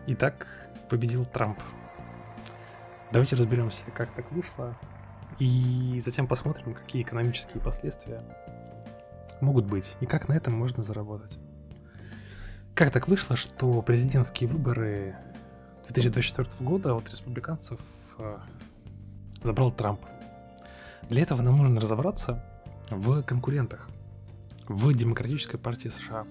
Итак, победил Трамп. Давайте разберемся, как так вышло, и затем посмотрим, какие экономические последствия могут быть, и как на этом можно заработать. Как так вышло, что президентские выборы 2024 года от республиканцев забрал Трамп? Для этого нам нужно разобраться в конкурентах в Демократической партии США.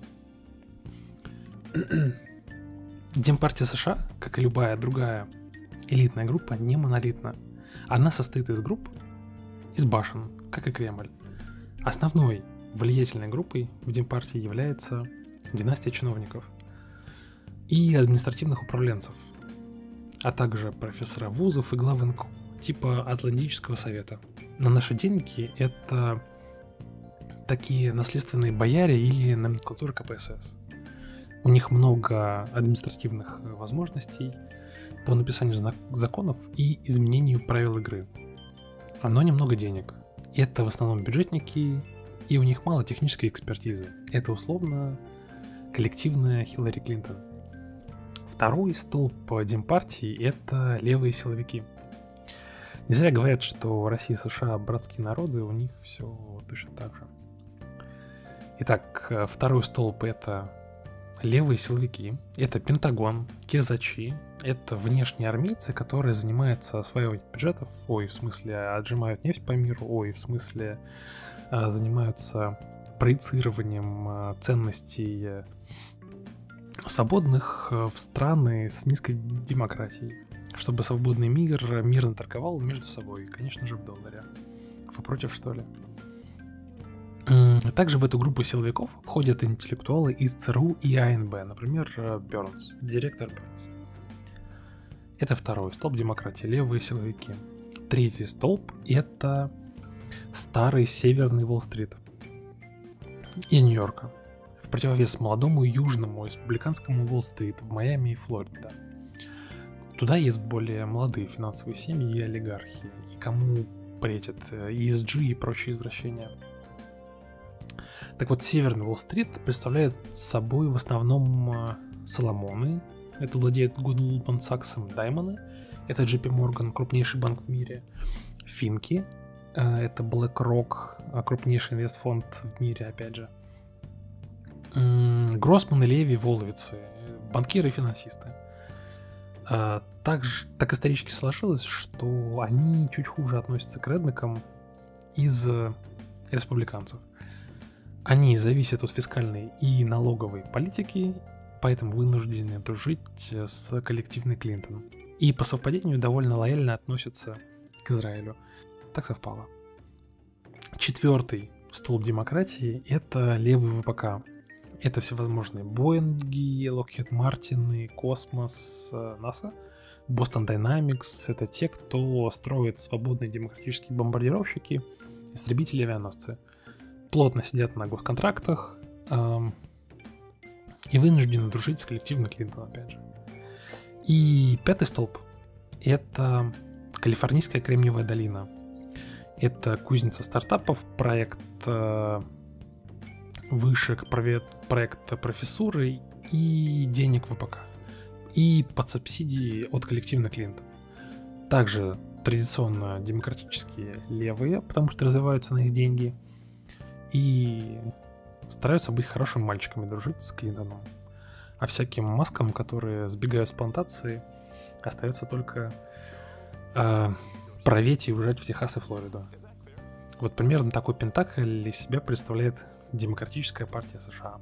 Демпартия США, как и любая другая элитная группа, не монолитна. Она состоит из башен, как и Кремль. Основной влиятельной группой в Демпартии является династия чиновников и административных управленцев, а также профессора вузов и главы НКО, типа Атлантического совета. На наши деньги это такие наследственные бояре или номенклатура КПСС. У них много административных возможностей по написанию законов и изменению правил игры. Но немного денег. Это в основном бюджетники, и у них мало технической экспертизы. Это условно коллективная Хиллари Клинтон. Второй столб Демпартии — это левые силовики. Не зря говорят, что Россия и США братские народы, у них все точно так же. Итак, второй столб — это левые силовики. Это Пентагон, кирзачи. Это внешние армейцы, которые занимаются осваиванием бюджетов. Отжимают нефть по миру. Занимаются проецированием ценностей свободных в страны с низкой демократией. Чтобы свободный мир мирно торговал между собой. Конечно же, в долларе. Вы против, что ли? Также в эту группу силовиков входят интеллектуалы из ЦРУ и АНБ, например, Бернс, директор Бернс. Это второй столб демократии, левые силовики. Третий столб — это старый северный Уолл-стрит и Нью-Йорка, в противовес молодому южному республиканскому Уолл-стрит в Майами и Флорида. Туда едут более молодые финансовые семьи и олигархи, и кому претят ESG и прочие извращения. Так вот, северный Уолл-стрит представляет собой в основном Соломоны, это владеет Goldman Sachs, Даймоны, это JP Morgan, крупнейший банк в мире, Финки, это BlackRock, крупнейший инвестфонд в мире, опять же, Гроссман и Леви, Воловицы, банкиры и финансисты. Так исторически сложилось, что они чуть хуже относятся к реднекам из республиканцев. Они зависят от фискальной и налоговой политики, поэтому вынуждены дружить с коллективной Клинтон. И по совпадению довольно лояльно относятся к Израилю. Так совпало. Четвертый столб демократии — это левый ВПК. Это всевозможные Боинги, Локхед Мартины, Космос, НАСА, Boston Dynamics. Это те, кто строит свободные демократические бомбардировщики, истребители и авианосцы. Плотно сидят на госконтрактах и вынуждены дружить с коллективной Клинтон, опять же. И пятый столб — это Калифорнийская Кремниевая долина. Это кузница стартапов, проект вышек, проект профессуры и денег ВПК. И под субсидии от коллективной Клинтон. Также традиционно демократические левые, потому что развиваются на их деньги. И стараются быть хорошими мальчиками, дружить с Клинтоном. А всяким маскам, которые сбегают с плантации, остается только проветь и уезжать в Техас и Флориду. Вот примерно такой пентакль из себя представляет Демократическая партия США.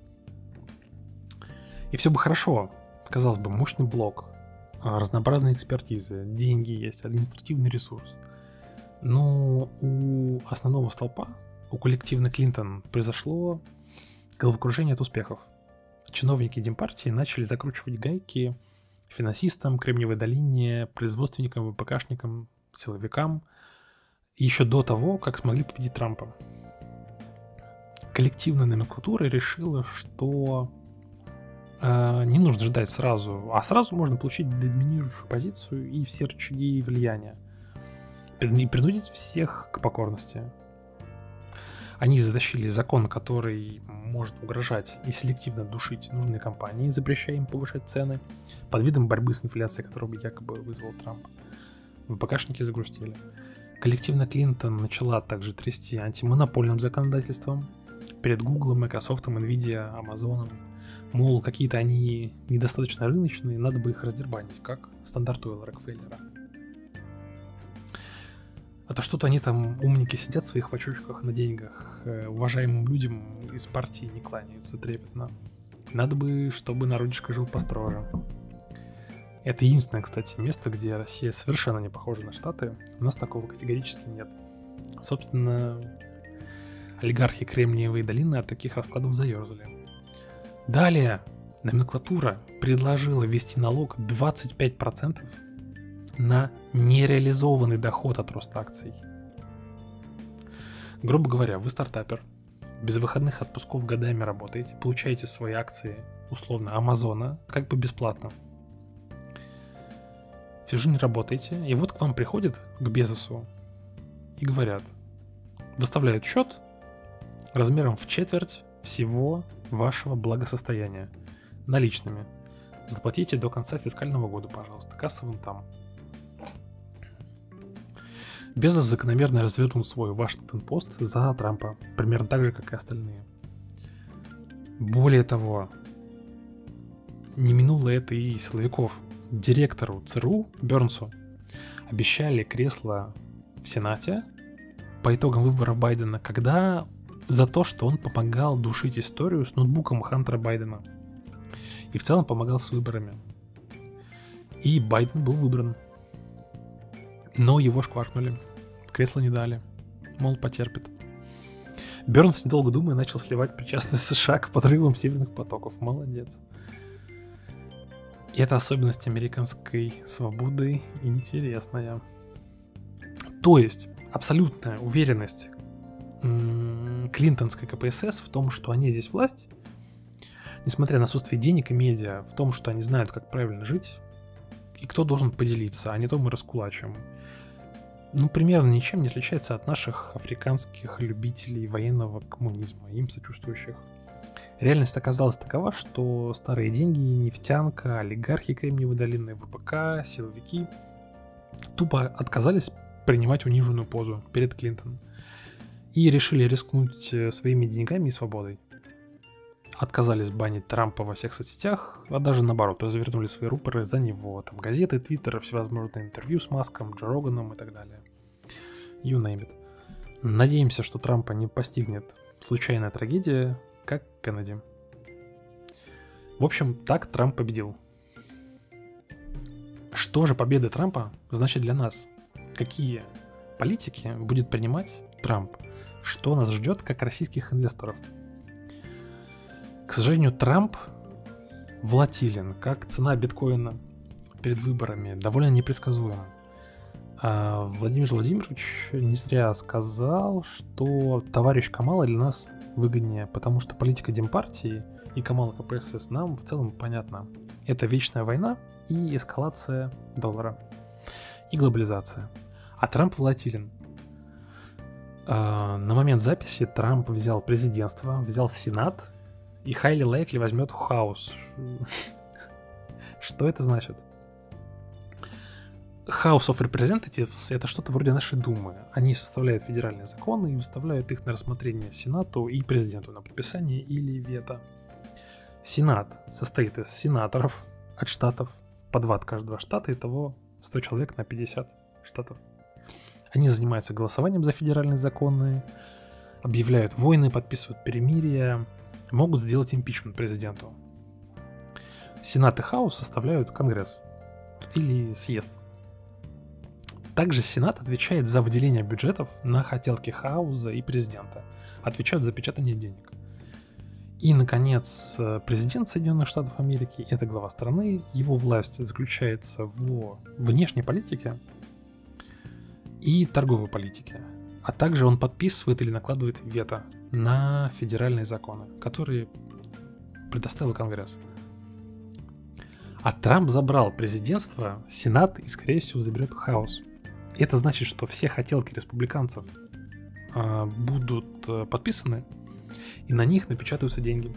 И все бы хорошо. Казалось бы, мощный блок, разнообразные экспертизы, деньги есть, административный ресурс. Но у основного столпа, у коллективной Клинтон, произошло головокружение от успехов. Чиновники Демпартии начали закручивать гайки финансистам, Кремниевой долине, производственникам, ВПКшникам, силовикам еще до того, как смогли победить Трампа. Коллективная номенклатура решила, что не нужно ждать сразу, а сразу можно получить доминирующую позицию и все рычаги влияния. И принудить всех к покорности. Они затащили закон, который может угрожать и селективно душить нужные компании, запрещая им повышать цены под видом борьбы с инфляцией, которую якобы вызвал Трамп. ВПКшники загрустили. Коллективно Клинтон начала также трясти антимонопольным законодательством перед Google, Microsoft, Nvidia, Amazon. Мол, какие-то они недостаточно рыночные, надо бы их раздербанить, как стандарт Уилла Рокфеллера. А то что-то они там, умники, сидят в своих очочках на деньгах, уважаемым людям из партии не кланяются трепетно. Надо бы, чтобы народишко жил построже. Это единственное, кстати, место, где Россия совершенно не похожа на Штаты. У нас такого категорически нет. Собственно, олигархи Кремниевой долины от таких раскладов заерзали. Далее номенклатура предложила ввести налог 25% на нереализованный доход от роста акций. Грубо говоря, вы стартапер, без выходных отпусков годами работаете, получаете свои акции, условно, Амазона, как бы бесплатно. Всю жизнь работаете, и вот к вам приходят, к Безосу, и говорят, выставляют счет размером в четверть всего вашего благосостояния наличными. Заплатите до конца фискального года, пожалуйста, касса вон там. Безос закономерно развернул свой Вашингтон-Пост за Трампа, примерно так же, как и остальные. Более того, не минуло это и силовиков. Директору ЦРУ Бернсу обещали кресло в Сенате по итогам выборов Байдена, когда за то, что он помогал душить историю с ноутбуком Хантера Байдена. И в целом помогал с выборами. И Байден был выбран. Но его шкваркнули. Кресло не дали. Мол, потерпит. Бернс, недолго думая, начал сливать причастность США к подрывам северных потоков. Молодец. И это особенность американской свободы интересная. То есть, абсолютная уверенность клинтонской КПСС в том, что они здесь власть, несмотря на отсутствие денег и медиа, в том, что они знают, как правильно жить, и кто должен поделиться, а не то мы раскулачим. Ну, примерно ничем не отличается от наших африканских любителей военного коммунизма, им сочувствующих. Реальность оказалась такова, что старые деньги, нефтянка, олигархи Кремниевой долины, ВПК, силовики тупо отказались принимать униженную позу перед Клинтон и решили рискнуть своими деньгами и свободой. Отказались банить Трампа во всех соцсетях, а даже наоборот, развернули свои рупоры за него. Там газеты, твиттеры, всевозможные интервью с Маском, Джо Роганом и так далее. You name it. Надеемся, что Трампа не постигнет случайная трагедия, как Кеннеди. В общем, так Трамп победил. Что же победа Трампа значит для нас? Какие политики будет принимать Трамп? Что нас ждет как российских инвесторов? К сожалению, Трамп волатилен, как цена биткоина перед выборами, довольно непредсказуема. А Владимир Владимирович не зря сказал, что товарищ Камала для нас выгоднее, потому что политика Демпартии и Камала КПСС нам в целом понятна. Это вечная война и эскалация доллара, и глобализация. А Трамп волатилен. На момент записи Трамп взял президентство, взял Сенат, и highly likely возьмет Хаус. Что это значит? House of Representatives — это что-то вроде нашей Думы. Они составляют федеральные законы и выставляют их на рассмотрение Сенату и президенту на подписание или вето. Сенат состоит из сенаторов от штатов, по 2 от каждого штата, итого 100 человек на 50 штатов. Они занимаются голосованием за федеральные законы, объявляют войны, подписывают перемирия, могут сделать импичмент президенту. Сенат и Хаус составляют Конгресс или съезд. Также Сенат отвечает за выделение бюджетов на хотелки Хауза и президента, отвечают за печатание денег. И, наконец, президент Соединенных Штатов Америки — это глава страны, его власть заключается в внешней политике и торговой политике, а также он подписывает или накладывает вето на федеральные законы, которые предоставил Конгресс. А Трамп забрал президентство, Сенат и, скорее всего, заберет Хаус. Это значит, что все хотелки республиканцев будут подписаны, и на них напечатаются деньги.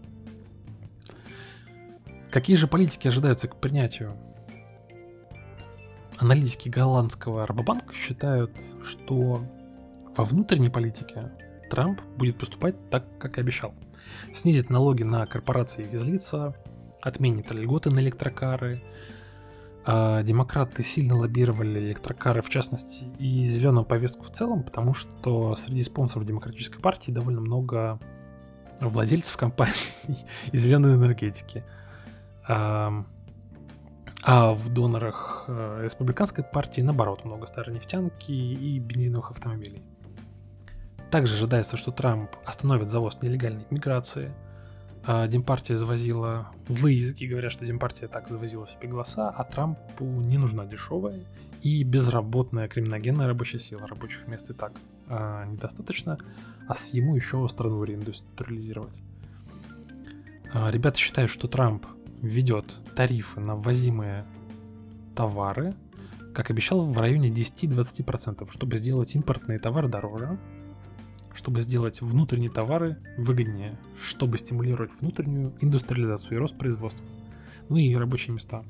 Какие же политики ожидаются к принятию? Аналитики голландского Рабобанка считают, что во внутренней политике Трамп будет поступать так, как и обещал. Снизит налоги на корпорации и физлица, отменит льготы на электрокары. Демократы сильно лоббировали электрокары, в частности, и зеленую повестку в целом, потому что среди спонсоров Демократической партии довольно много владельцев компаний и зеленой энергетики. А в донорах Республиканской партии, наоборот, много старой нефтянки и бензиновых автомобилей. Также ожидается, что Трамп остановит завоз нелегальной миграции. Демпартия завозила... Злые языки говорят, что Демпартия так завозила себе голоса, а Трампу не нужна дешевая и безработная криминогенная рабочая сила. Рабочих мест и так недостаточно, а ему еще страну реиндустриализировать. Ребята считают, что Трамп введет тарифы на ввозимые товары, как обещал, в районе 10-20%, чтобы сделать импортные товары дороже, чтобы сделать внутренние товары выгоднее, чтобы стимулировать внутреннюю индустриализацию и рост производства, ну и рабочие места.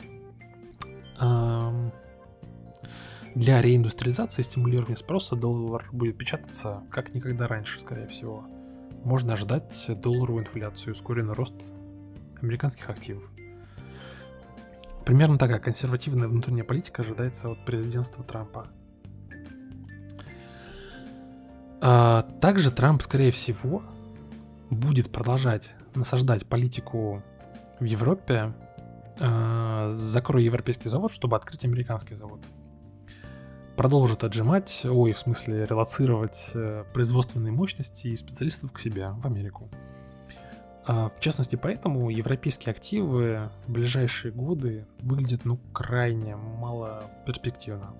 Для реиндустриализации и стимулирования спроса доллар будет печататься как никогда раньше, скорее всего. Можно ожидать долларовую инфляцию и ускоренный рост американских активов. Примерно такая консервативная внутренняя политика ожидается от президентства Трампа. Также Трамп, скорее всего, будет продолжать насаждать политику в Европе. Закрой европейский завод, чтобы открыть американский завод. Продолжит отжимать, в смысле релоцировать производственные мощности и специалистов к себе в Америку. В частности, поэтому европейские активы в ближайшие годы выглядят крайне мало перспективно.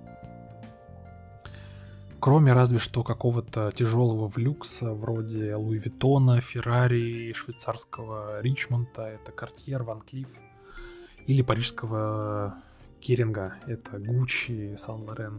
Кроме разве что какого-то тяжелого влюкса вроде Луи Виттона, Феррари, швейцарского Ричмонда, это Cartier, Van Cleef, или парижского Керинга, это Gucci, Saint-Laurent.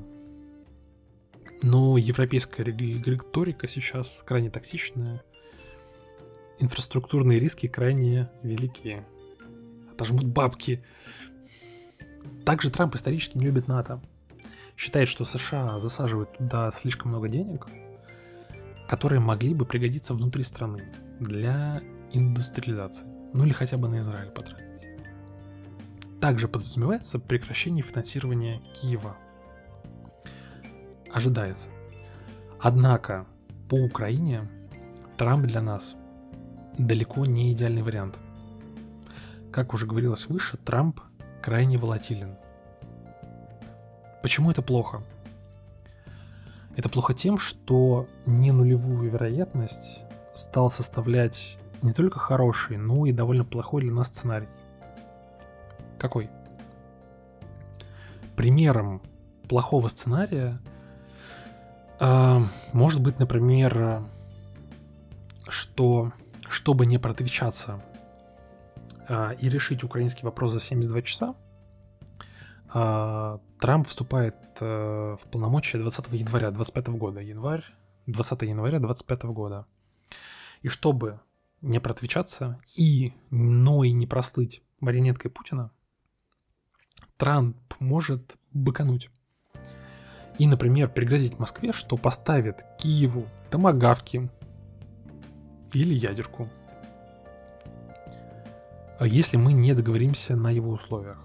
Но европейская риторика сейчас крайне токсичная, инфраструктурные риски крайне велики, отожмут бабки. Также Трамп исторически не любит НАТО. Считает, что США засаживают туда слишком много денег, которые могли бы пригодиться внутри страны для индустриализации. Ну или хотя бы на Израиль потратить. Также подразумевается прекращение финансирования Киева. Ожидается. Однако по Украине Трамп для нас далеко не идеальный вариант. Как уже говорилось выше, Трамп крайне волатилен. Почему это плохо? Это плохо тем, что не нулевую вероятность стал составлять не только хороший, но и довольно плохой для нас сценарий. Какой? Примером плохого сценария может быть, например, что чтобы не протвечаться и решить украинский вопрос за 72 часа, Трамп вступает в полномочия 20 января 2025 года. 20 января 2025 года. И чтобы не протвечаться, но и не прослыть марионеткой Путина, Трамп может быкануть. И, например, пригрозить Москве, что поставит Киеву томагавки или ядерку, если мы не договоримся на его условиях.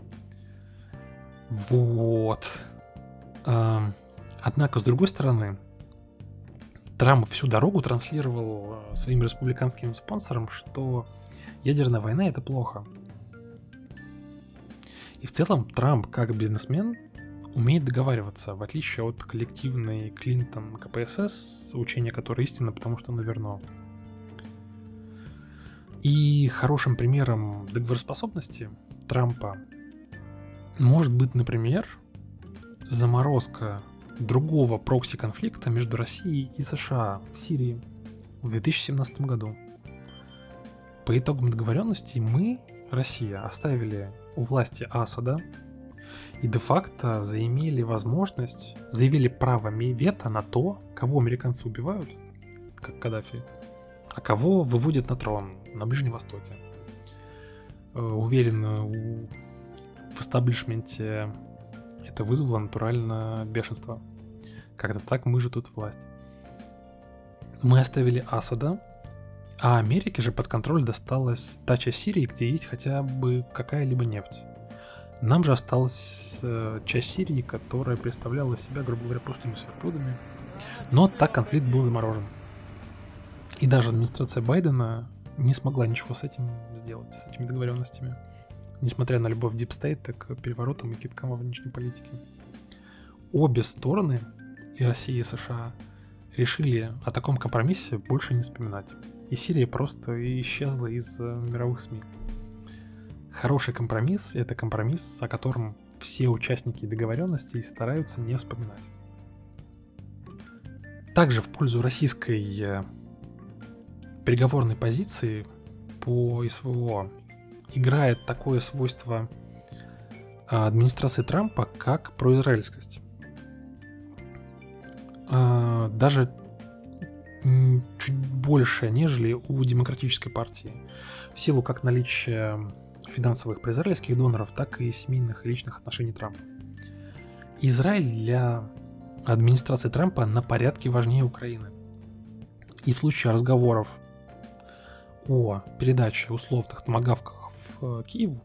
Вот. Однако, с другой стороны, Трамп всю дорогу транслировал своим республиканским спонсорам, что ядерная война — это плохо. И в целом Трамп, как бизнесмен, умеет договариваться, в отличие от коллективной Клинтон КПСС, учения которой истинно, потому что оно верно. И хорошим примером договороспособности Трампа может быть, например, заморозка другого прокси-конфликта между Россией и США в Сирии в 2017 году. По итогам договоренности мы, Россия, оставили у власти Асада и де-факто заявили право вето на то, кого американцы убивают, как Каддафи, а кого выводят на трон на Ближнем Востоке. Уверен, в эстаблишменте это вызвало натурально бешенство. Как-то так мы же тут власть. Мы оставили Асада, а Америке же под контроль досталась та часть Сирии, где есть хотя бы какая-либо нефть. Нам же осталась часть Сирии, которая представляла из себя, грубо говоря, пустыню с верблюдами. Но так конфликт был заморожен. И даже администрация Байдена не смогла ничего с этим сделать, с этими договоренностями. Несмотря на любовь дипстейта к переворотам и киткам во внешней политике. Обе стороны, и Россия, и США, решили о таком компромиссе больше не вспоминать. И Сирия просто исчезла из мировых СМИ. Хороший компромисс — это компромисс, о котором все участники договоренностей стараются не вспоминать. Также в пользу российской переговорной позиции по СВО играет такое свойство администрации Трампа, как произраильскость. Даже чуть больше, нежели у Демократической партии. В силу как наличия финансовых произраильских доноров, так и семейных и личных отношений Трампа. Израиль для администрации Трампа на порядке важнее Украины. И в случае разговоров о передаче условных томагавков в Киеву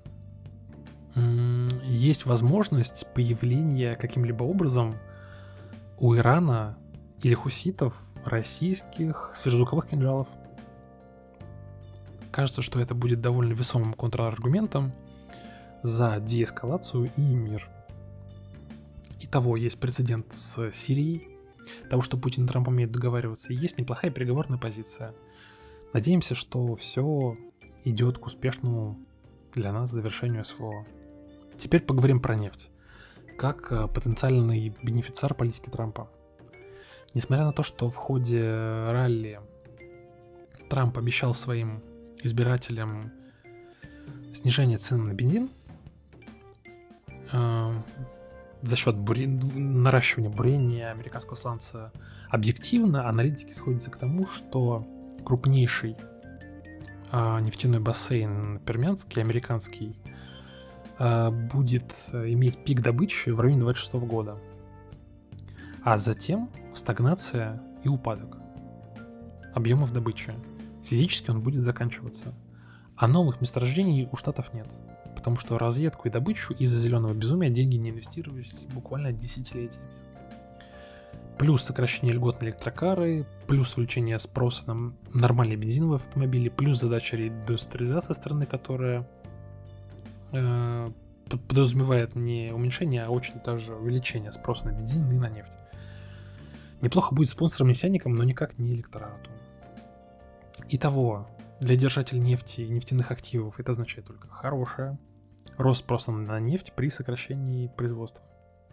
есть возможность появления каким-либо образом у Ирана или хуситов российских сверхзвуковых кинжалов. Кажется, что это будет довольно весомым контраргументом за деэскалацию и мир. Итого, есть прецедент с Сирией, того, что Путин и Трамп умеют договариваться, и есть неплохая переговорная позиция. Надеемся, что все идет к успешному для нас завершению СВО. Теперь поговорим про нефть, как потенциальный бенефициар политики Трампа. Несмотря на то, что в ходе ралли Трамп обещал своим избирателям снижение цен на бензин за счет наращивания бурения американского сланца, объективно аналитики сходятся к тому, что крупнейший нефтяной бассейн пермянский, американский, будет иметь пик добычи в районе 26 года, а затем стагнация и упадок объемов добычи. Физически он будет заканчиваться. А новых месторождений у Штатов нет, потому что разведку и добычу из-за зеленого безумия деньги не инвестировались буквально десятилетиями. Плюс сокращение льгот на электрокары, плюс увеличение спроса на нормальные бензиновые автомобили, плюс задача реиндустриализации страны, которая подразумевает не уменьшение, а очень даже увеличение спроса на бензин и на нефть. Неплохо будет спонсором-нефтяником, но никак не электорату. Итого, для держателей нефти и нефтяных активов это означает только хорошее. Рост спроса на нефть при сокращении производства.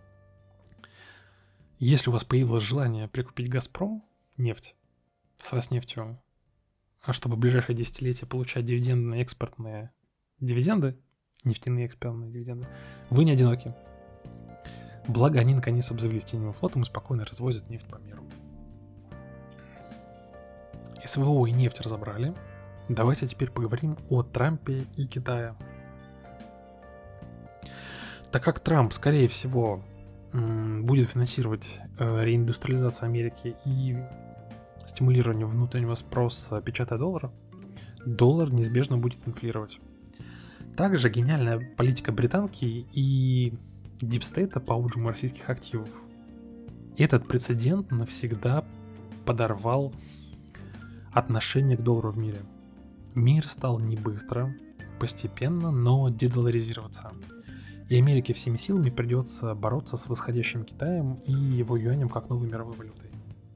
Если у вас появилось желание прикупить «Газпром», нефть, с Роснефтью, а чтобы в ближайшие десятилетия получать дивидендные экспортные дивиденды, нефтяные экспортные дивиденды, вы не одиноки. Благо они наконец обзавелись теневым флотом и спокойно развозят нефть по миру. СВО и нефть разобрали. Давайте теперь поговорим о Трампе и Китае. Так как Трамп, скорее всего, будет финансировать реиндустриализацию Америки и стимулирование внутреннего спроса, печатая доллар неизбежно будет инфлировать. Также гениальная политика британки и дипстейта по отжиму российских активов. Этот прецедент навсегда подорвал отношение к доллару в мире. Мир стал не быстро, постепенно, но дедоларизироваться. И Америке всеми силами придется бороться с восходящим Китаем и его юанем как новой мировой валютой.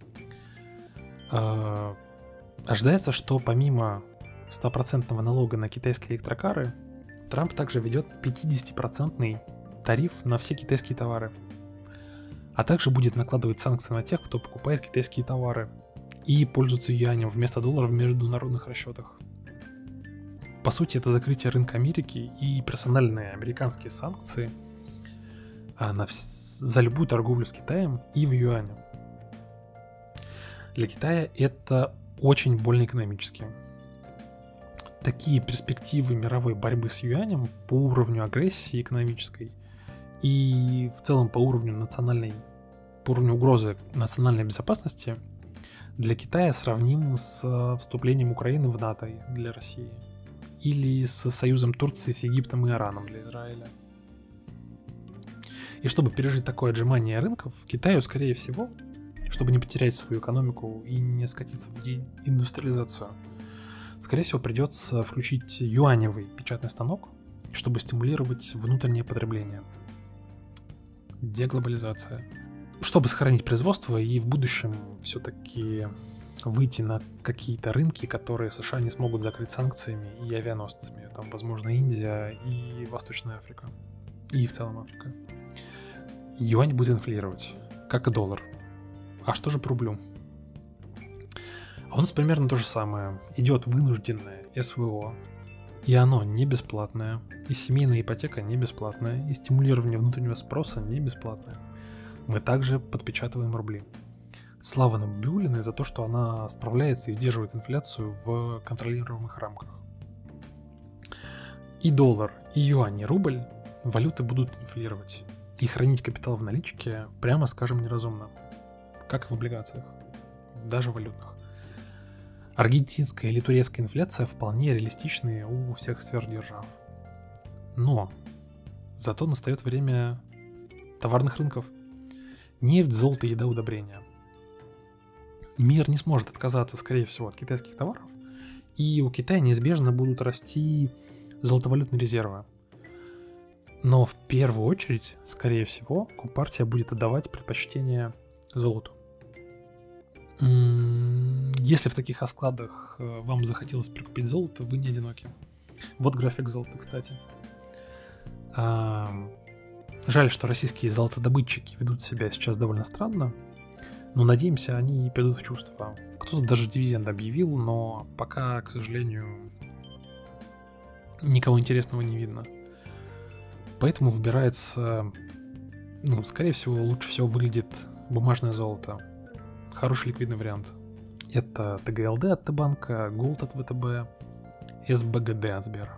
Ожидается, что помимо 100% налога на китайские электрокары, Трамп также ведет 50% тариф на все китайские товары, а также будет накладывать санкции на тех, кто покупает китайские товары и пользуется юанем вместо доллара в международных расчетах. По сути, это закрытие рынка Америки и персональные американские санкции за любую торговлю с Китаем и в юане. Для Китая это очень больно экономически. Такие перспективы мировой борьбы с юанем по уровню агрессии экономической и в целом по уровню угрозы национальной безопасности для Китая сравним с вступлением Украины в НАТО для России или с союзом Турции с Египтом и Ираном для Израиля. И чтобы пережить такое отжимание рынков, Китаю, скорее всего, чтобы не потерять свою экономику и не скатиться в индустриализацию, скорее всего, придется включить юаневый печатный станок, чтобы стимулировать внутреннее потребление. Деглобализация. Чтобы сохранить производство и в будущем все-таки выйти на какие-то рынки, которые США не смогут закрыть санкциями и авианосцами. Там, возможно, Индия и Восточная Африка. И в целом Африка. Юань будет инфлировать, как и доллар. А что же по рублю? А у нас примерно то же самое. Идет вынужденное СВО, и оно не бесплатное, и семейная ипотека не бесплатная, и стимулирование внутреннего спроса не бесплатное. Мы также подпечатываем рубли. Слава Набиуллиной за то, что она справляется и сдерживает инфляцию в контролируемых рамках. И доллар, и юань, и рубль валюты будут инфлировать. И хранить капитал в наличке, прямо скажем, неразумно. Как и в облигациях, даже валютных. Аргентинская или турецкая инфляция вполне реалистичные у всех сфер держав. Но зато настает время товарных рынков. Нефть, золото, еда, удобрения. Мир не сможет отказаться, скорее всего, от китайских товаров, и у Китая неизбежно будут расти золотовалютные резервы. Но в первую очередь, скорее всего, Компартия будет отдавать предпочтение золоту. Если в таких раскладах вам захотелось прикупить золото, вы не одиноки. Вот график золота, кстати. Жаль, что российские золотодобытчики ведут себя сейчас довольно странно, но надеемся, они придут в чувство. Кто-то даже дивиденд объявил, но пока, к сожалению, никого интересного не видно. Поэтому выбирается, скорее всего, лучше всего выглядит бумажное золото. Хороший ликвидный вариант. Это ТГЛД от Т-банка, Gold от ВТБ, СБГД от Сбера.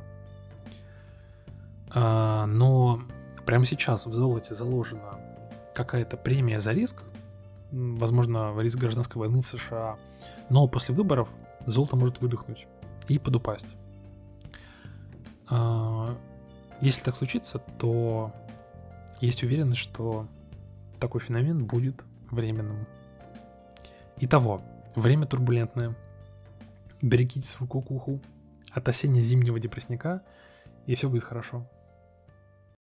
Но прямо сейчас в золоте заложена какая-то премия за риск, возможно, риск гражданской войны в США, но после выборов золото может выдохнуть и подупасть. Если так случится, то есть уверенность, что такой феномен будет временным. Итого, время турбулентное. Берегите свою кукуху от осенне-зимнего депрессника, и все будет хорошо.